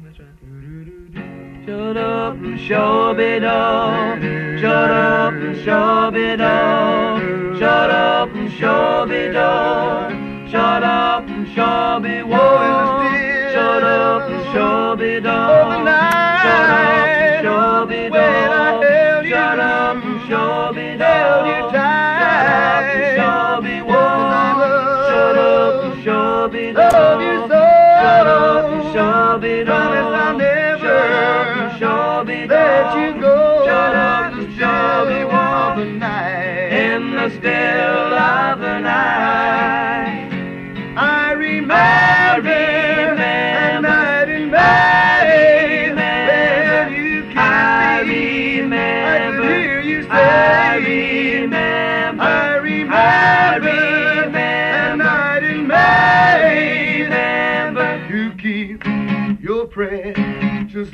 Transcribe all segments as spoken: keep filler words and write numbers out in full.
That's right. Shut up and shove it up. Shut up and shove it up. Shut up and shove it up. Shut up and shove it up. Shut up and shove it up. Shut up and shove it up. Shut up and shove it up. Shut up and shove it up. Shut up and shove it up. Shut up and shove it up. Shove it let you go. Shut up and shove it up in the still of the night. I remember, I remember, and I remember, I remember, you I remember, I could hear you say, I remember, I remember, I remember, and I remember, you keep your precious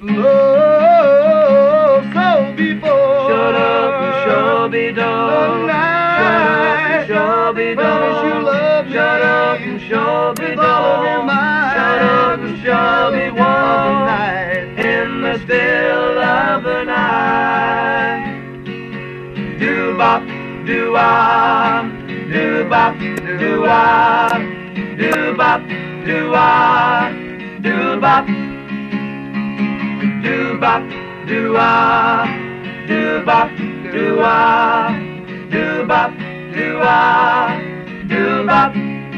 love so before. Shut up and shove it up. Shut up and shove it up. Shut up and shove it up. Shut up and shove it up in the still of the night. Do bop, do ah, do bop, do ah, do bop, do ah, do bop. Do bop, do ah, do bop, do ah, do bop, do ah, do bop.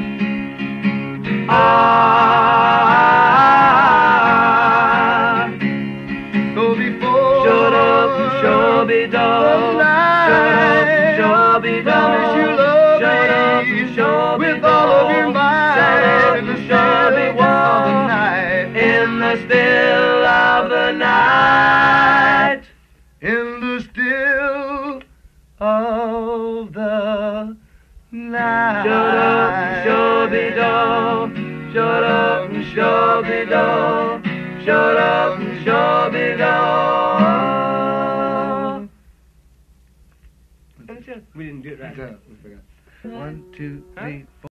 Ah, so before shut up and shove it up, shut up and shove it up, shut up and shove it up, shut up and shove it up in the still of the night, in the still of the night. Shut up and shove it up. Shut up and shove it up. Shut up and shove it up. We didn't do it right. One, two, three, four.